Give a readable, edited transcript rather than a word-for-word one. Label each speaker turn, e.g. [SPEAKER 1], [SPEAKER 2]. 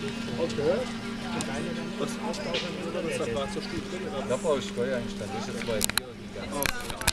[SPEAKER 1] Okay. Was? Das war gerade so Stuhl drin, oder?
[SPEAKER 2] Da brauche ich Steuereinstand. Das ist jetzt bei mir.